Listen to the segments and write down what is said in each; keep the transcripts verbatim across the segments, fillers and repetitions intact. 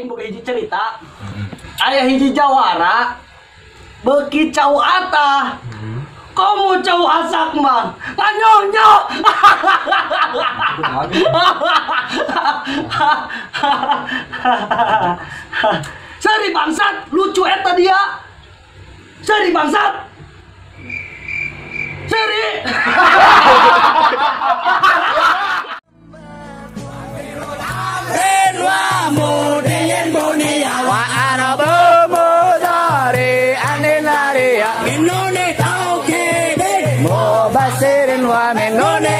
Aing boga hiji cerita. Aya hiji jawara beuki cau atah. Kamu cau asak mah nganyonyo. Seri bangsat, lucu eta dia. Seri bangsat. Seri. Basirin wa menone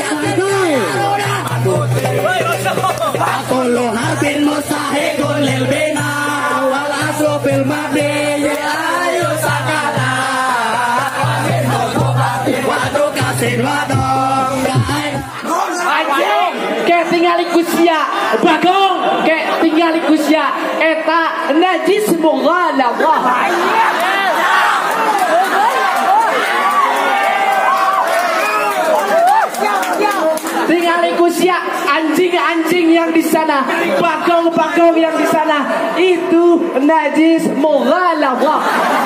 Akulu hafil musahidun lil bina wal aslu fil mabdi ayu sakala wadu kasin wadong anjing ke tinggal ikusia bagong ke tinggal ikusia eta najis mughalabah. Tinggal ikusia anjing-anjing yang di sana, bagong-bagong yang di sana, itu najis mughalabah.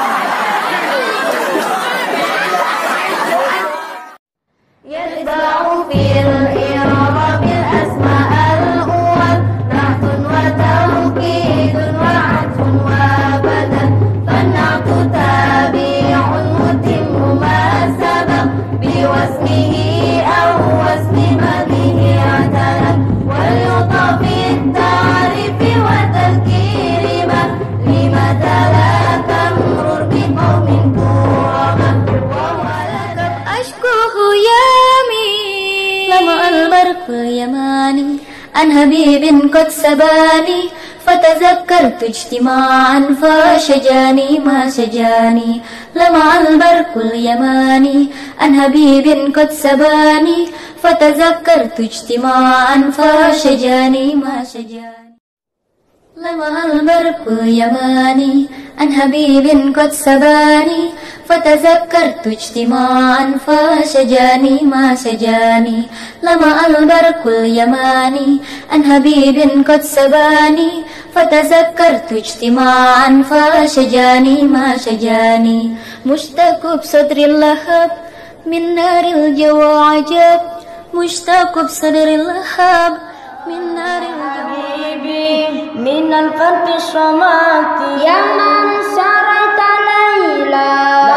Yatba'u fil i'rabil asma'al awwal nahtun wa tawkidun wa 'atfun wa badan fan'atu tabi'un mutimmu ma sabaq biwasmihi aw wasmi madhihi i'tala wal yutafi at-ta'rifi wa tadhkiri ma lima talaka murur bi qawmin kurama wa walakat ashkuhu ya لمع البرق اليماني عن حبيب قد سباني فتذكرت اجتماعا فشجاني ما شجاني لمع البرق اليماني عن حبيب قد سباني فتذكرت اجتماعا فشجاني ما شجاني لمع البرق اليماني عن حبيب قد سباني فتذكرت اجتماعا فشجاني ما شجاني لمع البرق اليماني عن حبيب قد سباني فتذكرت اجتماعا فشجاني ما شجاني مشتاق بصدر اللهب من نار الجوى عجب مشتاق بصدر اللهب من نار الجوى من القلب الصمات يا من سريت ليلا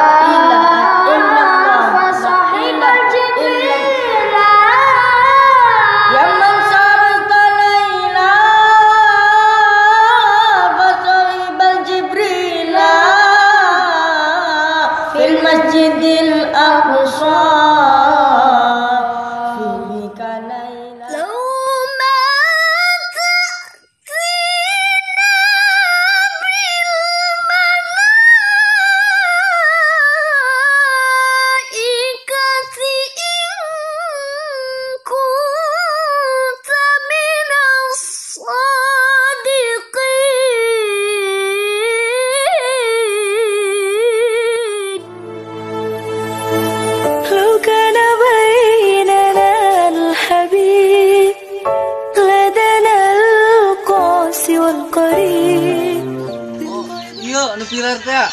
anu pilar teh.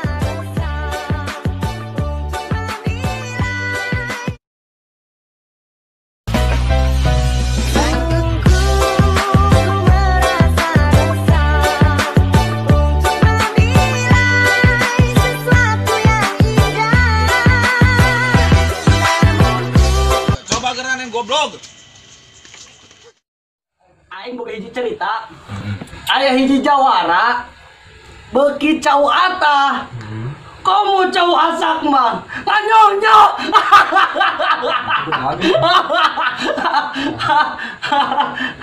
Coba geran yang goblok. Aing boga hiji cerita. Aya hiji jawara beuki cau atah. Kamu cau asak mah nganyonyo.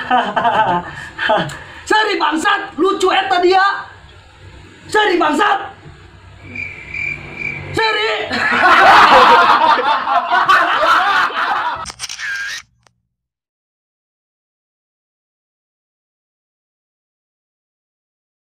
Seri bangsat, lucu eta dia. Seri bangsat.